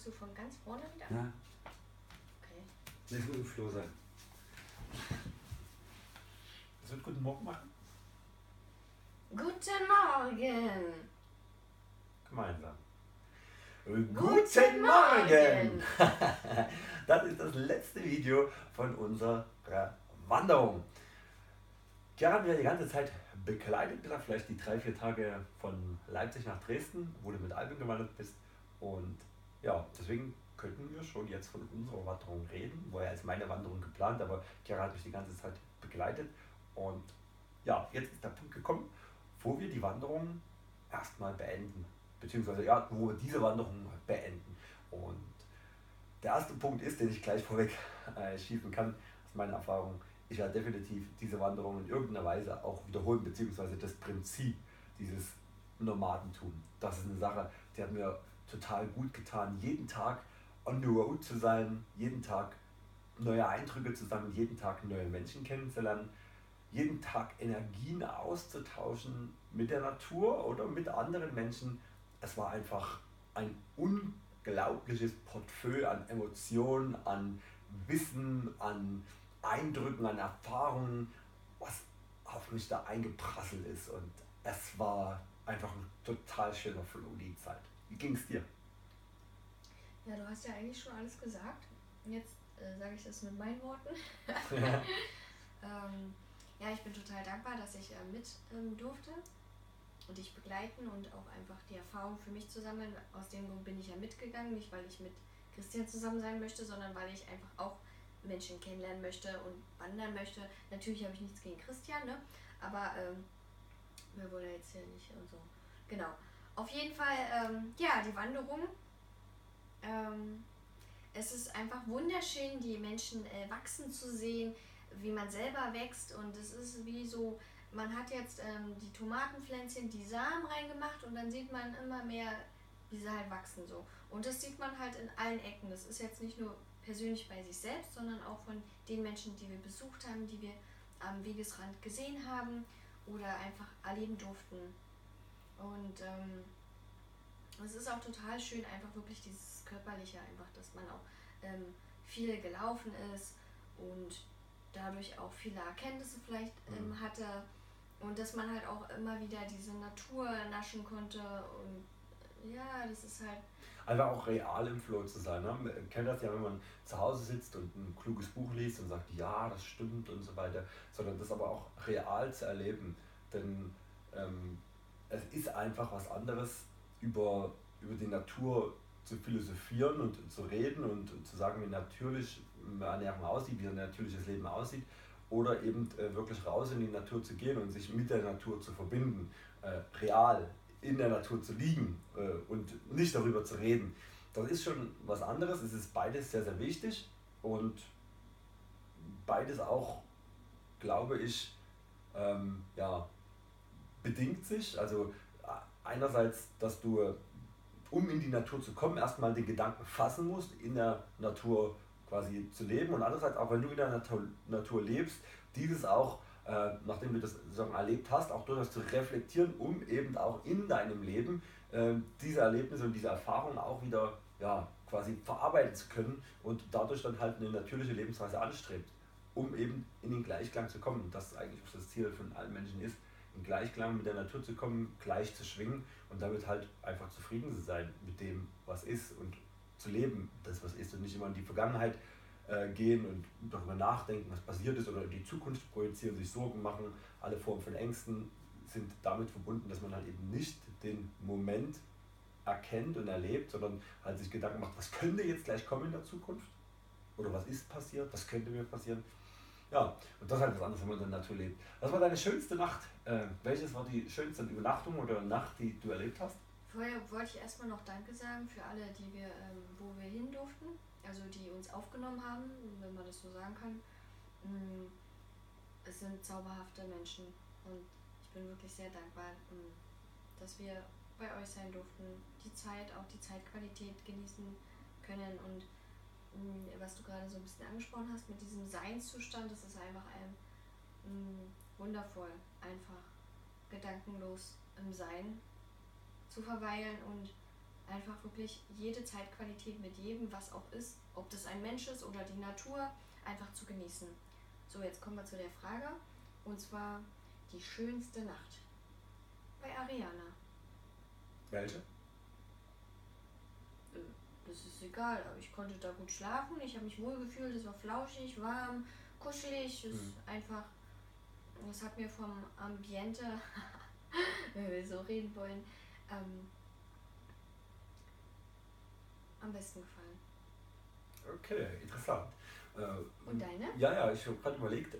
du von ganz vorne wieder? Ja. Okay. Das wird im Flow sein. Das wird guten Morgen machen. Guten Morgen! Gemeinsam. Guten Morgen! Das ist das letzte Video von unserer Wanderung. Chiara hat mich ja die ganze Zeit begleitet, bis auf vielleicht die 3-4 Tage von Leipzig nach Dresden, wo du mit Albin gewandert bist. Und ja, deswegen könnten wir schon jetzt von unserer Wanderung reden. War ja als meine Wanderung geplant, aber Chiara hat mich die ganze Zeit begleitet. Und ja, jetzt ist der Punkt gekommen, wo wir die Wanderung erstmal beenden. Beziehungsweise ja, wo wir diese Wanderung beenden. Und der erste Punkt ist, den ich gleich vorweg schießen kann, aus meiner Erfahrung, ich werde definitiv diese Wanderung in irgendeiner Weise auch wiederholen, beziehungsweise das Prinzip dieses Nomadentum. Das ist eine Sache, die hat mir total gut getan, jeden Tag on the road zu sein, jeden Tag neue Eindrücke zu sammeln, jeden Tag neue Menschen kennenzulernen, jeden Tag Energien auszutauschen mit der Natur oder mit anderen Menschen. Es war einfach ein unglaubliches Portfolio an Emotionen, an Wissen, an Eindrücken, an Erfahrungen, was auf mich da eingeprasselt ist. Und es war einfach ein total schöner Flow, die Zeit. Wie ging es dir? Ja, du hast ja eigentlich schon alles gesagt. Jetzt sage ich das mit meinen Worten. Ja, ich bin total dankbar, dass ich mit durfte und dich begleiten und auch einfach die Erfahrung für mich zu sammeln. Aus dem Grund bin ich ja mitgegangen, nicht weil ich mit Christian zusammen sein möchte, sondern weil ich einfach auch Menschen kennenlernen möchte und wandern möchte. Natürlich habe ich nichts gegen Christian, ne? Aber wir wollen ja jetzt hier nicht und so. Genau. Auf jeden Fall, ja, die Wanderung. Es ist einfach wunderschön, die Menschen wachsen zu sehen, wie man selber wächst. Und es ist wie so, man hat jetzt die Tomatenpflänzchen, die Samen reingemacht und dann sieht man immer mehr, wie sie halt wachsen so. Und das sieht man halt in allen Ecken. Das ist jetzt nicht nur persönlich bei sich selbst, sondern auch von den Menschen, die wir besucht haben, die wir am Wegesrand gesehen haben oder einfach erleben durften. Und es ist auch total schön, einfach wirklich dieses Körperliche, einfach, dass man auch viel gelaufen ist und dadurch auch viele Erkenntnisse vielleicht hatte und dass man halt auch immer wieder diese Natur naschen konnte und ja, das ist halt... Einfach auch real im Flow zu sein. Ne? Man kennt das ja, wenn man zu Hause sitzt und ein kluges Buch liest und sagt, ja, das stimmt und so weiter, sondern das aber auch real zu erleben. Denn es ist einfach was anderes, über die Natur zu philosophieren und zu reden und zu sagen, wie natürlich Ernährung aussieht, wie ein natürliches Leben aussieht, oder eben wirklich raus in die Natur zu gehen und sich mit der Natur zu verbinden, real in der Natur zu liegen und nicht darüber zu reden. Das ist schon was anderes, es ist beides sehr, sehr wichtig und beides auch, glaube ich, ja, bedingt sich. Also einerseits, dass du, um in die Natur zu kommen, erstmal den Gedanken fassen musst, in der Natur quasi zu leben und andererseits auch, wenn du in der Natur lebst, dieses auch, nachdem du das sozusagen erlebt hast, auch durchaus zu reflektieren, um eben auch in deinem Leben diese Erlebnisse und diese Erfahrungen auch wieder ja, quasi verarbeiten zu können und dadurch dann halt eine natürliche Lebensweise anstrebt, um eben in den Gleichklang zu kommen. Und das eigentlich das Ziel von allen Menschen ist, in Gleichklang mit der Natur zu kommen, gleich zu schwingen und damit halt einfach zufrieden zu sein mit dem, was ist und zu leben, das was ist und nicht immer in die Vergangenheit gehen und darüber nachdenken, was passiert ist oder in die Zukunft projizieren, sich Sorgen machen. Alle Formen von Ängsten sind damit verbunden, dass man halt eben nicht den Moment erkennt und erlebt, sondern halt sich Gedanken macht, was könnte jetzt gleich kommen in der Zukunft oder was ist passiert, was könnte mir passieren. Ja, und das ist halt was anderes, wenn man in der Natur lebt. Was war deine schönste Nacht? Welches war die schönste Übernachtung oder Nacht, die du erlebt hast? Vorher wollte ich erstmal noch Danke sagen für alle, die wir, wo wir hin durften, also die uns aufgenommen haben, wenn man das so sagen kann. Es sind zauberhafte Menschen und ich bin wirklich sehr dankbar, dass wir bei euch sein durften, die Zeit, auch die Zeitqualität genießen können und was du gerade so ein bisschen angesprochen hast mit diesem Seinszustand, das ist einfach wundervoll, einfach gedankenlos im Sein zu verweilen und einfach wirklich jede Zeitqualität mit jedem, was auch ist, ob das ein Mensch ist oder die Natur, einfach zu genießen. So, jetzt kommen wir zu der Frage, und zwar die schönste Nacht bei Ariana. Welche? Das ist egal, aber ich konnte da gut schlafen, ich habe mich wohl gefühlt, es war flauschig, warm, kuschelig, es ist einfach, das hat mir vom Ambiente, wenn wir so reden wollen, am besten gefallen. Okay, interessant. Und deine? Ja, ich habe gerade überlegt,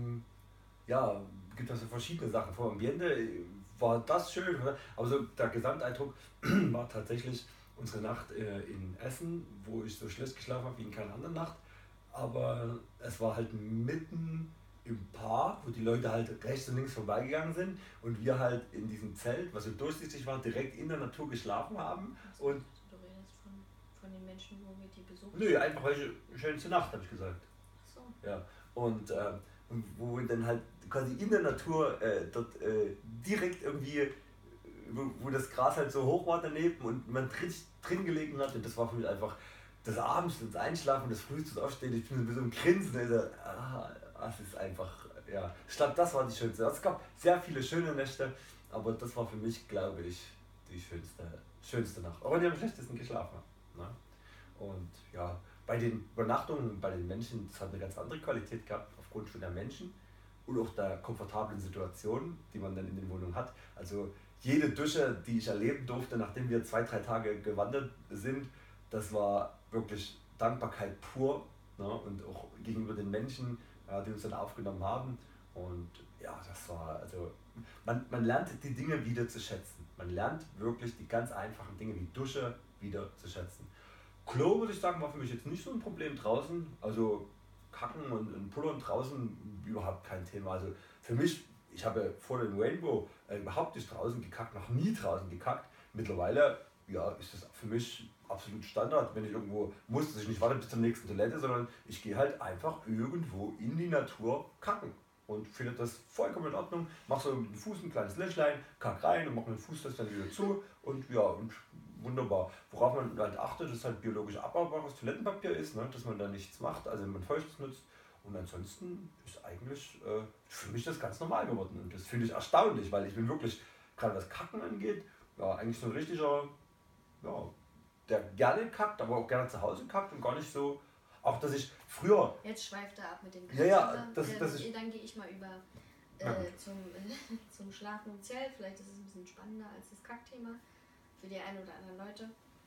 ja, gibt es so verschiedene Sachen. Vom Ambiente war das schön, aber so der Gesamteindruck war tatsächlich unsere Nacht in Essen, wo ich so schlecht geschlafen habe wie in keiner anderen Nacht. Aber es war halt mitten im Park, wo die Leute halt rechts und links vorbeigegangen sind und wir halt in diesem Zelt, was so durchsichtig war, direkt in der Natur geschlafen haben. Also, Und du redest von den Menschen, wo wir die besuchen? nö, einfach welche schönste Nacht, habe ich gesagt. Ach so. Ja. Und wo wir dann halt quasi in der Natur dort direkt irgendwie, wo das Gras halt so hoch war daneben und man drin gelegen hat. Und das war für mich einfach das Abends, das Einschlafen, das frühestens Aufstehen. Ich bin so ein Grinsen. Also, es ist einfach, ja. Ich glaube, das war die schönste. Also, es gab sehr viele schöne Nächte, aber das war für mich, glaube ich, die schönste Nacht. Auch wenn ich am schlechtesten geschlafen habe. Ne? Und ja, bei den Übernachtungen, bei den Menschen, das hat eine ganz andere Qualität gehabt, aufgrund von der Menschen und auch der komfortablen Situation, die man dann in den Wohnungen hat. Also jede Dusche, die ich erleben durfte, nachdem wir 2, 3 Tage gewandert sind, das war wirklich Dankbarkeit pur, ne? Und auch gegenüber den Menschen, die uns dann aufgenommen haben. Und ja, das war, also man lernt die Dinge wieder zu schätzen. Man lernt wirklich die ganz einfachen Dinge wie Dusche wieder zu schätzen. Klo, würde ich sagen, war für mich jetzt nicht so ein Problem draußen. Also Kacken und Pullern draußen überhaupt kein Thema. Also für mich, ich habe vor dem Rainbow überhaupt nicht draußen gekackt, noch nie draußen gekackt. Mittlerweile ja, ist das für mich absolut Standard. Wenn ich irgendwo muss, dass ich nicht warte bis zur nächsten Toilette, sondern ich gehe halt einfach irgendwo in die Natur kacken. Und finde das vollkommen in Ordnung. Mach so mit dem Fuß ein kleines Löchlein, kack rein und mach mit dem Fuß das dann wieder zu. Und ja, und wunderbar. Worauf man halt achtet, dass halt biologisch abbaubares Toilettenpapier ist, ne? Dass man da nichts macht, also wenn man Feuchtes nutzt. Und ansonsten ist eigentlich für mich das ganz normal geworden. Und das finde ich erstaunlich, weil ich bin wirklich, gerade was Kacken angeht, ja, eigentlich so ein richtiger, ja, der gerne kackt, aber auch gerne zu Hause kackt und gar nicht so, auch dass ich früher... Jetzt schweift er ab mit dem Kacken. Ja, dann gehe ich mal über zum Schlafen im Zelt. Vielleicht ist es ein bisschen spannender als das Kackthema für die einen oder anderen Leute.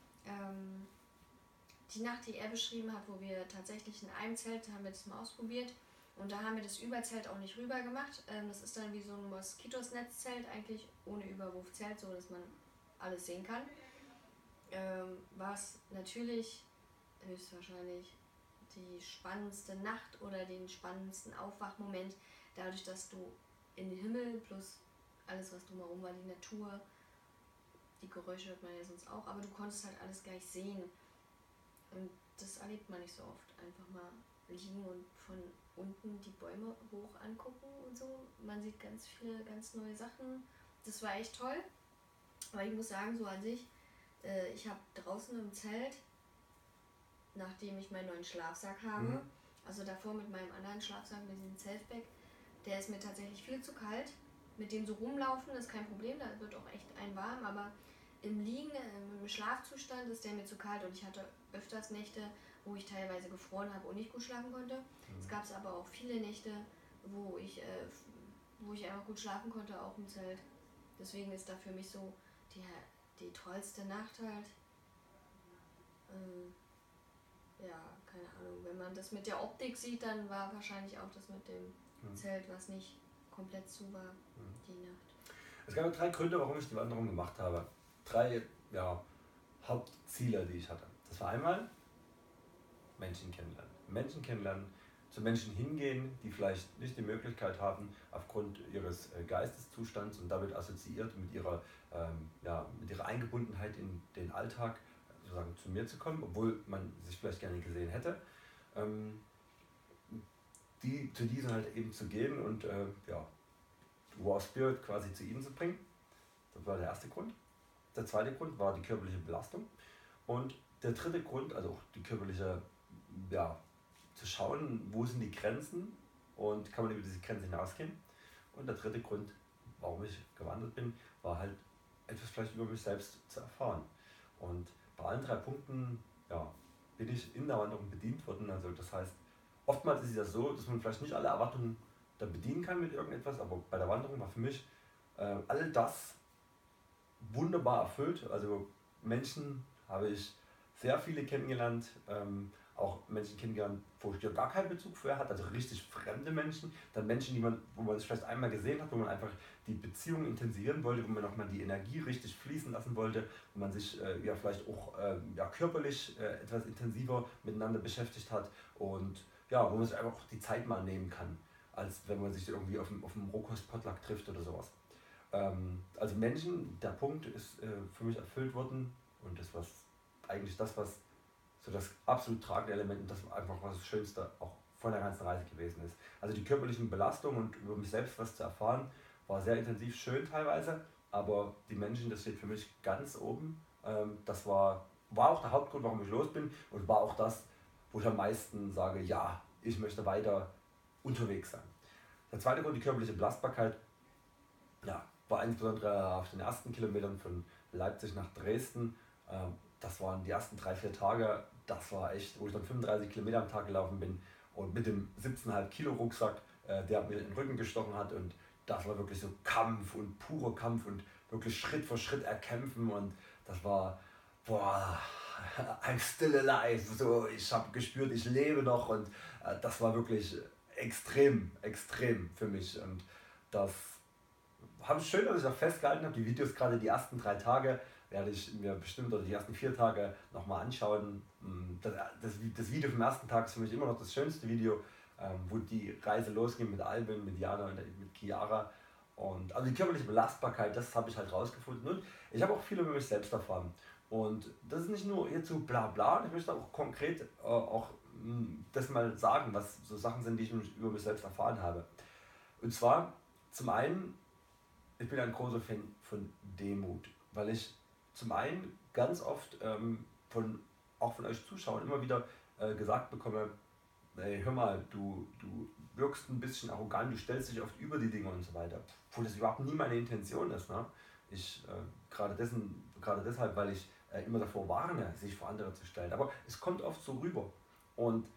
Die Nacht, die er beschrieben hat, wo wir tatsächlich in einem Zelt, haben wir das mal ausprobiert und da haben wir das Überzelt auch nicht rüber gemacht. Das ist dann wie so ein Moskitosnetzzelt, eigentlich ohne Überwurfzelt, so dass man alles sehen kann. War es natürlich höchstwahrscheinlich die spannendste Nacht oder den spannendsten Aufwachmoment, dadurch, dass du in den Himmel plus alles, was drumherum war, die Natur, die Geräusche hört man ja sonst auch, aber du konntest halt alles gleich sehen. Und das erlebt man nicht so oft. Einfach mal liegen und von unten die Bäume hoch angucken und so. Man sieht ganz viele ganz neue Sachen. Das war echt toll. Aber ich muss sagen, so an sich, ich habe draußen im Zelt, nachdem ich meinen neuen Schlafsack habe, also davor mit meinem anderen Schlafsack, mit diesem Zeltbag, der ist mir tatsächlich viel zu kalt. Mit dem so rumlaufen ist kein Problem, da wird auch echt ein warm, aber im Liegen, im Schlafzustand ist der mir zu kalt und ich hatte öfters Nächte, wo ich teilweise gefroren habe und nicht gut schlafen konnte. Es gab aber auch viele Nächte, wo ich einfach gut schlafen konnte, auch im Zelt. Deswegen ist da für mich so die tollste Nacht halt. Ja, keine Ahnung. Wenn man das mit der Optik sieht, dann war wahrscheinlich auch das mit dem Zelt, was nicht komplett zu war, die Nacht. Es gab 3 Gründe, warum ich die Wanderung gemacht habe. 3 Hauptziele, die ich hatte. Das war einmal Menschen kennenlernen. Menschen kennenlernen, zu Menschen hingehen, die vielleicht nicht die Möglichkeit haben, aufgrund ihres Geisteszustands und damit assoziiert mit ihrer Eingebundenheit in den Alltag sozusagen zu mir zu kommen, obwohl man sich vielleicht gerne gesehen hätte. Zu diesen halt eben zu gehen und War Spirit quasi zu ihnen zu bringen. Das war der erste Grund. der zweite Grund war die körperliche Belastung. Und der dritte Grund, also auch die körperliche, ja, zu schauen, wo sind die Grenzen und kann man über diese Grenze hinausgehen. Und der dritte Grund, warum ich gewandert bin, war halt etwas vielleicht über mich selbst zu erfahren. Und bei allen drei Punkten, ja, bin ich in der Wanderung bedient worden. Also das heißt, oftmals ist es ja so, dass man vielleicht nicht alle Erwartungen dann bedienen kann mit irgendetwas, aber bei der Wanderung war für mich all das wunderbar erfüllt. Also Menschen habe ich sehr viele kennengelernt, auch Menschen kennengelernt, wo ich ja gar keinen Bezug vorher hatte, also richtig fremde Menschen, dann Menschen, wo man sich vielleicht einmal gesehen hat, wo man einfach die Beziehung intensivieren wollte, wo man nochmal die Energie richtig fließen lassen wollte, wo man sich ja vielleicht auch ja, körperlich etwas intensiver miteinander beschäftigt hat und ja, wo man sich einfach auch die Zeit mal nehmen kann, als wenn man sich irgendwie auf dem Rohkost-Potluck trifft oder sowas. Also Menschen, der Punkt ist für mich erfüllt worden und das was eigentlich das, was so das absolut tragende Element und das einfach was das Schönste auch von der ganzen Reise gewesen ist. Also die körperlichen Belastungen und über mich selbst was zu erfahren, war sehr intensiv, schön teilweise, aber die Menschen, das steht für mich ganz oben. Das war auch der Hauptgrund, warum ich los bin und war auch das, wo ich am meisten sage, ja, ich möchte weiter unterwegs sein. Der zweite Grund, die körperliche Belastbarkeit, ja, war insbesondere auf den ersten Kilometern von Leipzig nach Dresden. Das waren die ersten 3-4 Tage, das war echt, wo ich dann 35 Kilometer am Tag gelaufen bin und mit dem 17,5 Kilo Rucksack, der mir in den Rücken gestochen hat und das war wirklich so Kampf und purer Kampf und wirklich Schritt für Schritt erkämpfen und das war, boah, I'm still alive, so, ich habe gespürt, ich lebe noch und das war wirklich extrem, extrem für mich und das habe ich schön, dass ich das festgehalten habe. Die Videos, gerade die ersten 3 Tage, werde ich mir bestimmt oder die ersten 4 Tage nochmal anschauen. Das Video vom ersten Tag ist für mich immer noch das schönste Video, wo die Reise losging mit Albin, mit Jana und mit Chiara. Und also die körperliche Belastbarkeit, das habe ich halt rausgefunden. Und ich habe auch viel über mich selbst erfahren. Und das ist nicht nur jetzt so bla bla, ich möchte auch konkret auch das mal sagen, was so Sachen sind, die ich über mich selbst erfahren habe. Und zwar zum einen, ich bin ein großer Fan von Demut, weil ich zum einen ganz oft auch von euch Zuschauern immer wieder gesagt bekomme, ey, hör mal, du wirkst ein bisschen arrogant, du stellst dich oft über die Dinge und so weiter. Obwohl das überhaupt nie meine Intention ist. Ne? Ich gerade deshalb, weil ich immer davor warne, sich vor andere zu stellen. Aber es kommt oft so rüber. Und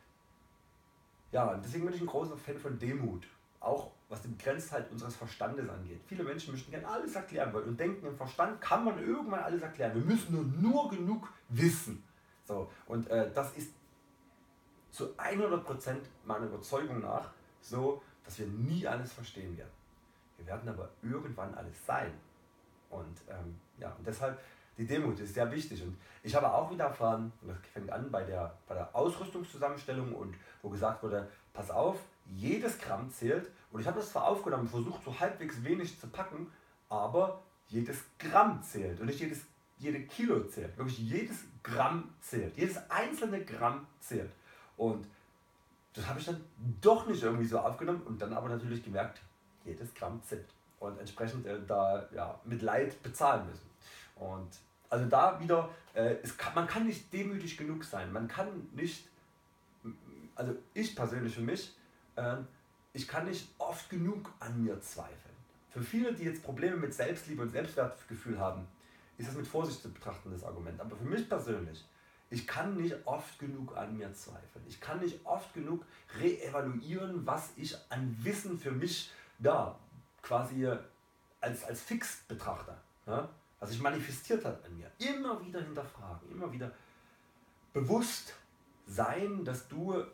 ja, deswegen bin ich ein großer Fan von Demut. Auch was die Begrenztheit unseres Verstandes angeht. Viele Menschen möchten gerne alles erklären wollen und denken, im Verstand kann man irgendwann alles erklären. Wir müssen nur genug wissen. So, und das ist zu 100% meiner Überzeugung nach so, dass wir nie alles verstehen werden. Wir werden aber irgendwann alles sein. Und ja, und deshalb die Demut ist sehr wichtig. Und ich habe auch wieder erfahren, und das fängt an bei der Ausrüstungszusammenstellung und wo gesagt wurde, pass auf, jedes Gramm zählt. Und ich habe das zwar aufgenommen, versucht so halbwegs wenig zu packen, aber jedes Gramm zählt und nicht jede Kilo zählt. Wirklich jedes Gramm zählt. Jedes einzelne Gramm zählt. Und das habe ich dann doch nicht irgendwie so aufgenommen und dann aber natürlich gemerkt, jedes Gramm zählt. Und entsprechend da ja, mit Leid bezahlen müssen. Und also da wieder, man kann nicht demütig genug sein. Man kann nicht, also ich persönlich für mich, ich kann nicht oft genug an mir zweifeln. Für viele, die jetzt Probleme mit Selbstliebe und Selbstwertgefühl haben, ist das mit Vorsicht zu betrachten, das Argument. Aber für mich persönlich, ich kann nicht oft genug an mir zweifeln. Ich kann nicht oft genug reevaluieren, was ich an Wissen für mich da quasi als fix betrachte. Ja? Was sich manifestiert hat an mir. Immer wieder hinterfragen, immer wieder bewusst sein, dass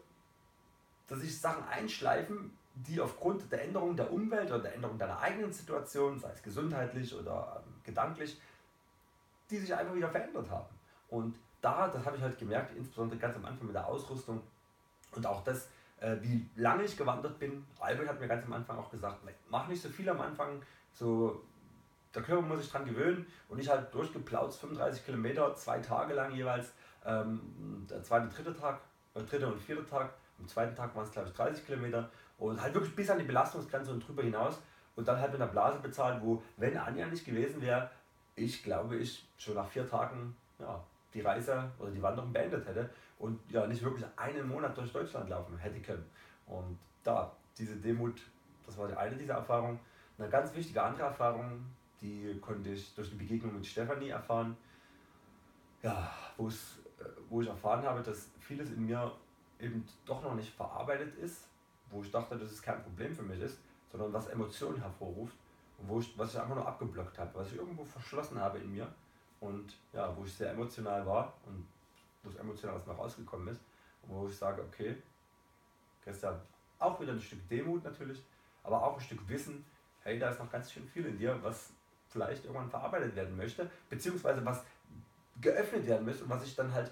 sich Sachen einschleifen, die aufgrund der Änderung der Umwelt oder der Änderung deiner eigenen Situation, sei es gesundheitlich oder gedanklich, die sich einfach wieder verändert haben. Und das habe ich halt gemerkt, insbesondere ganz am Anfang mit der Ausrüstung und auch das, wie lange ich gewandert bin. Albert hat mir ganz am Anfang auch gesagt, mach nicht so viel am Anfang, so der Körper muss sich dran gewöhnen und ich halt durchgeplautzt 35 Kilometer, 2 Tage lang jeweils, der zweite, dritte und vierte Tag, am zweiten Tag waren es glaube ich 30 Kilometer und halt wirklich bis an die Belastungsgrenze und drüber hinaus und dann halt mit einer Blase bezahlt, wo, wenn Anja nicht gewesen wäre, ich glaube, ich schon nach 4 Tagen die Reise oder die Wanderung beendet hätte und ja nicht wirklich einen Monat durch Deutschland laufen hätte können. Und da, diese Demut, das war die eine dieser Erfahrungen. Eine ganz wichtige andere Erfahrung, die konnte ich durch die Begegnung mit Stefanie erfahren, ja, wo ich erfahren habe, dass vieles in mir eben doch noch nicht verarbeitet ist, wo ich dachte, dass es kein Problem für mich ist, sondern was Emotionen hervorruft und was ich einfach nur abgeblockt habe, was ich irgendwo verschlossen habe in mir und ja, wo ich sehr emotional war und wo es emotional aus mir rausgekommen ist und wo ich sage, okay, Christian, auch wieder ein Stück Demut natürlich, aber auch ein Stück Wissen, hey, da ist noch ganz schön viel in dir, was vielleicht irgendwann verarbeitet werden möchte, beziehungsweise was geöffnet werden müsste und was ich dann halt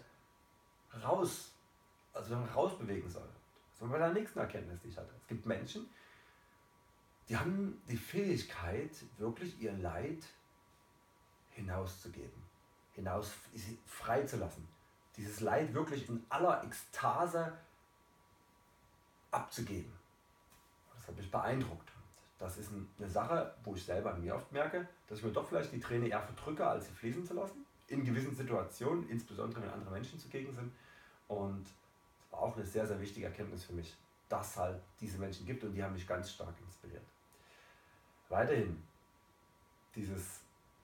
rausbewegen soll. Das war bei der nächsten Erkenntnis, die ich hatte. Es gibt Menschen, die haben die Fähigkeit, wirklich ihr Leid hinauszugeben, freizulassen. Dieses Leid wirklich in aller Ekstase abzugeben. Das hat mich beeindruckt. Das ist eine Sache, wo ich selber an mir oft merke, dass ich mir doch vielleicht die Träne eher verdrücke, als sie fließen zu lassen. In gewissen Situationen, insbesondere wenn andere Menschen zugegen sind. Und das war auch eine sehr, sehr wichtige Erkenntnis für mich, dass es halt diese Menschen gibt und die haben mich ganz stark inspiriert. Weiterhin, dieses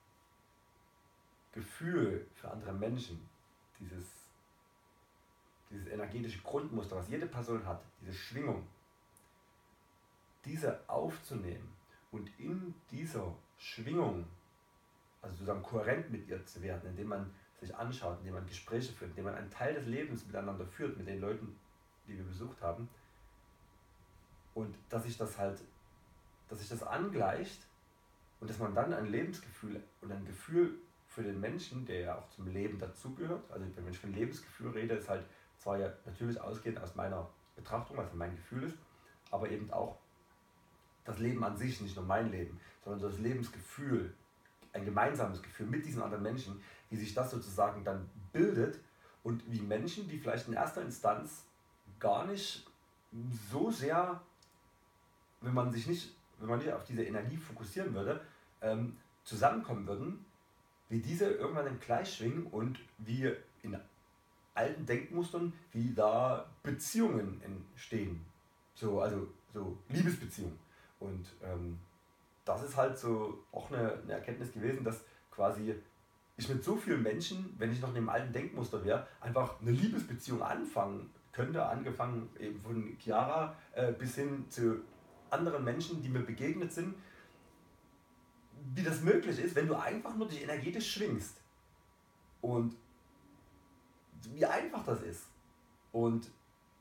Gefühl für andere Menschen, dieses energetische Grundmuster, was jede Person hat, diese Schwingung, diese aufzunehmen und in dieser Schwingung, also sozusagen kohärent mit ihr zu werden, indem man sich anschaut, indem man Gespräche führt, indem man einen Teil des Lebens miteinander führt, mit den Leuten, die wir besucht haben, und dass sich das angleicht und dass man dann ein Lebensgefühl und ein Gefühl für den Menschen, der ja auch zum Leben dazugehört, also wenn ich von Lebensgefühl rede, ist halt zwar ja natürlich ausgehend aus meiner Betrachtung, was mein Gefühl ist, aber eben auch das Leben an sich, nicht nur mein Leben, sondern das Lebensgefühl, ein gemeinsames Gefühl mit diesen anderen Menschen, wie sich das sozusagen dann bildet und wie Menschen, die vielleicht in erster Instanz gar nicht so sehr, wenn man nicht auf diese Energie fokussieren würde, zusammenkommen würden, wie diese irgendwann im Gleich schwingen und wie in alten Denkmustern, wie da Beziehungen entstehen. Also Liebesbeziehungen. Und das ist halt so auch eine Erkenntnis gewesen, dass quasi ich mit so vielen Menschen, wenn ich noch in dem alten Denkmuster wäre, einfach eine Liebesbeziehung anfangen könnte, angefangen eben von Chiara bis hin zu anderen Menschen, die mir begegnet sind, wie das möglich ist, wenn du einfach nur dich energetisch schwingst. Und wie einfach das ist. Und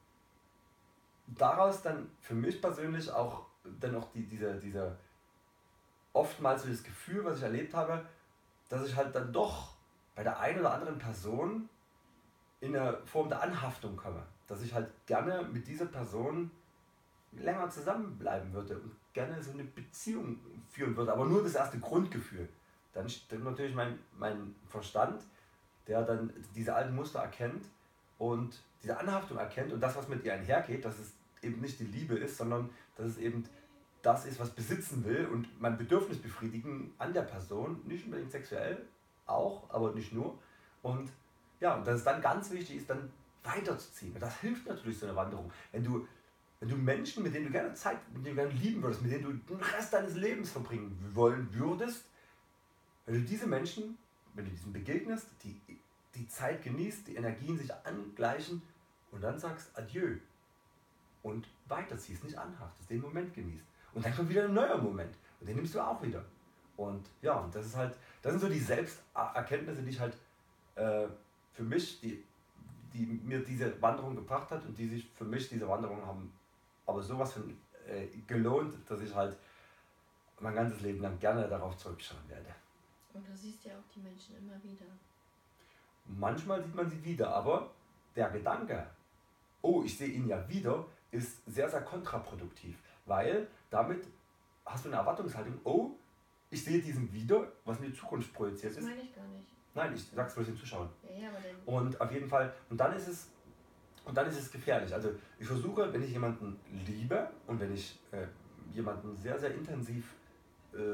daraus dann für mich persönlich auch dennoch diese oftmals so das Gefühl, was ich erlebt habe, dass ich halt dann doch bei der einen oder anderen Person in eine Form der Anhaftung komme. Dass ich halt gerne mit dieser Person länger zusammenbleiben würde und gerne so eine Beziehung führen würde, aber nur das erste Grundgefühl. Dann stimmt natürlich mein Verstand, der dann diese alten Muster erkennt und diese Anhaftung erkennt und das, was mit ihr einhergeht, dass es eben nicht die Liebe ist, sondern dass es eben das ist, was besitzen will und mein Bedürfnis befriedigen an der Person, nicht unbedingt sexuell, auch, aber nicht nur. Und ja, und dass es dann ganz wichtig ist, dann weiterzuziehen. Und das hilft natürlich so eine Wanderung. Wenn du Menschen, mit denen du gerne mit denen du gerne lieben würdest, mit denen du den Rest deines Lebens verbringen wollen würdest, wenn du diese Menschen, wenn du diesen begegnest, die Zeit genießt, die Energien sich angleichen und dann sagst Adieu und weiterziehst, nicht anhaftest, den Moment genießt. Und dann kommt wieder ein neuer Moment und den nimmst du auch wieder. Und ja, und das sind so die Selbsterkenntnisse, die ich halt für mich, die mir diese Wanderung gebracht hat und die sich für mich diese Wanderung haben aber sowas von gelohnt, dass ich halt mein ganzes Leben lang gerne darauf zurückschauen werde. Und du siehst ja auch die Menschen immer wieder. Manchmal sieht man sie wieder, aber der Gedanke, oh, ich sehe ihn ja wieder, ist sehr, sehr kontraproduktiv, weil damit hast du eine Erwartungshaltung, oh, ich sehe diesen wieder, was in die Zukunft projiziert ist. Das meine ich gar nicht. Nein, ich sag's bloß den Zuschauern. Ja, aber dann. Und auf jeden Fall, und dann ist es gefährlich. Also ich versuche, wenn ich jemanden liebe und wenn ich jemanden sehr, sehr intensiv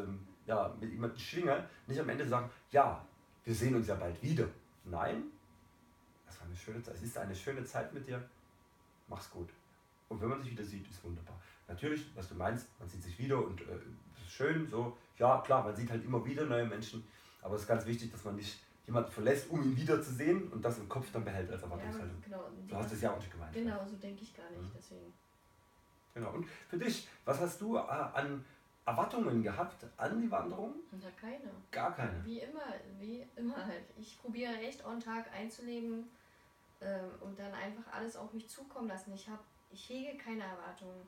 ja, mit jemandem schwinge, nicht am Ende sagen, ja, wir sehen uns ja bald wieder. Nein, das war eine schöne Zeit. Es ist eine schöne Zeit mit dir. Mach's gut. Und wenn man sich wieder sieht, ist wunderbar. Natürlich, was du meinst, man sieht sich wieder und es ist schön, so, ja klar, man sieht halt immer wieder neue Menschen, aber es ist ganz wichtig, dass man nicht jemanden verlässt, um ihn wiederzusehen und das im Kopf dann behält als Erwartungshaltung. Ja, genau. Du hast es ja auch nicht gemeint. Genau, so denke ich gar nicht, deswegen. Genau. Und für dich, was hast du an Erwartungen gehabt an die Wanderung? Ja, keine. Gar keine. Wie immer halt. Ich probiere echt on Tag einzuleben und dann einfach alles auf mich zukommen lassen. Ich hege keine Erwartungen.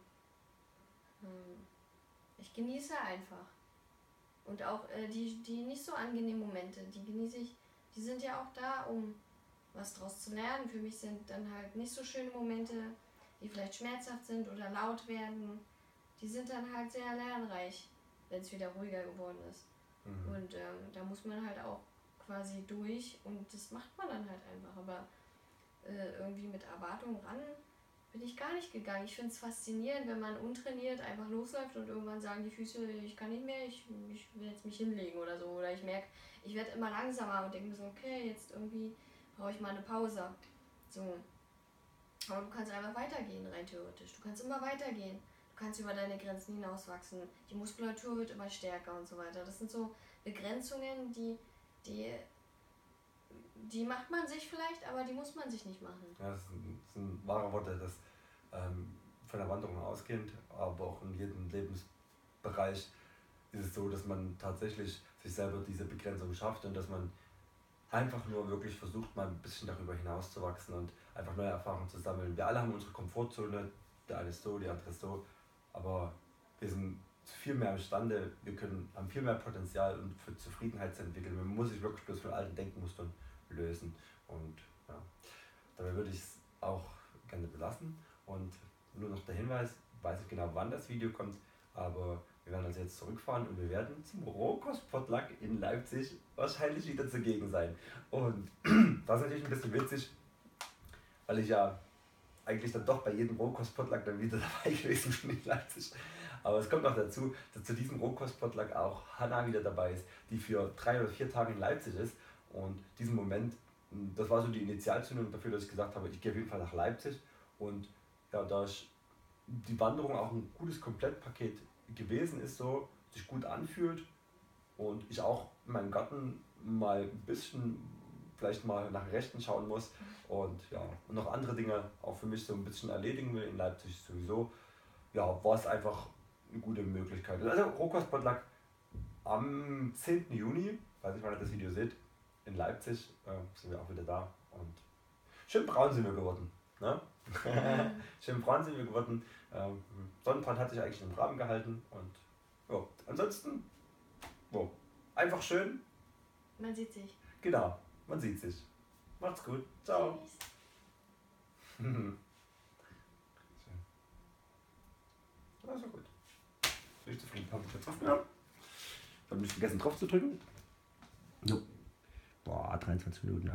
Ich genieße einfach. Und auch die nicht so angenehmen Momente, die genieße ich, die sind ja auch da, um was draus zu lernen. Für mich sind dann halt nicht so schöne Momente, die vielleicht schmerzhaft sind oder laut werden. Die sind dann halt sehr lernreich, wenn es wieder ruhiger geworden ist. Und da muss man halt auch quasi durch und das macht man dann halt einfach. Aber irgendwie mit Erwartungen ran bin ich gar nicht gegangen. Ich finde es faszinierend, wenn man untrainiert einfach losläuft und irgendwann sagen die Füße, ich kann nicht mehr, ich will jetzt mich hinlegen oder so. Oder ich merke, ich werde immer langsamer und denke mir so, okay, jetzt irgendwie brauche ich mal eine Pause. So. Aber du kannst einfach weitergehen, rein theoretisch. Du kannst immer weitergehen. Du kannst über deine Grenzen hinauswachsen. Die Muskulatur wird immer stärker und so weiter. Das sind so Begrenzungen, die macht man sich vielleicht, aber die muss man sich nicht machen. Ja, das sind wahre Worte, das von der Wanderung ausgehend, aber auch in jedem Lebensbereich ist es so, dass man tatsächlich sich selber diese Begrenzung schafft und dass man einfach nur wirklich versucht, mal ein bisschen darüber hinaus zu wachsen und einfach neue Erfahrungen zu sammeln. Wir alle haben unsere Komfortzone, der eine ist so, die andere ist so, aber wir sind viel mehr imstande, haben viel mehr Potenzial und für Zufriedenheit zu entwickeln. Man muss sich wirklich bloß von alten Denkmustern lösen und ja, dabei würde ich es auch gerne belassen und nur noch der Hinweis, weiß ich genau wann das Video kommt, aber wir werden also jetzt zurückfahren und wir werden zum Rohkost-Potluck in Leipzig wahrscheinlich wieder zugegen sein. Und das ist natürlich ein bisschen witzig, weil ich ja eigentlich dann doch bei jedem Rohkost-Potluck dann wieder dabei gewesen bin in Leipzig. Aber es kommt noch dazu, dass zu diesem Rohkost-Potluck auch Hanna wieder dabei ist, die für 3 oder 4 Tage in Leipzig ist. Und diesen Moment, das war so die Initialzündung dafür, dass ich gesagt habe, ich gehe auf jeden Fall nach Leipzig. Und ja, da die Wanderung auch ein gutes Komplettpaket gewesen ist, so sich gut anfühlt und ich auch in meinem Garten mal ein bisschen vielleicht mal nach Rechten schauen muss und ja, und noch andere Dinge auch für mich so ein bisschen erledigen will in Leipzig sowieso, ja, war es einfach eine gute Möglichkeit. Also Rohkost-Potluck am 10. Juni, weiß nicht, wann ihr das Video seht, in Leipzig sind wir auch wieder da und schön braun sind wir geworden. Ne? Schön braun sind wir geworden. Sonnenbrand hat sich eigentlich im Rahmen gehalten und ja, ansonsten einfach schön. Man sieht sich. Genau, man sieht sich. Macht's gut. Ciao. Tschüss. Schön. Das war gut. Bin ich zufrieden. Habe ich jetzt drauf genommen. Ich habe nicht vergessen drauf zu drücken. Jo. Boah, 23 Minuten.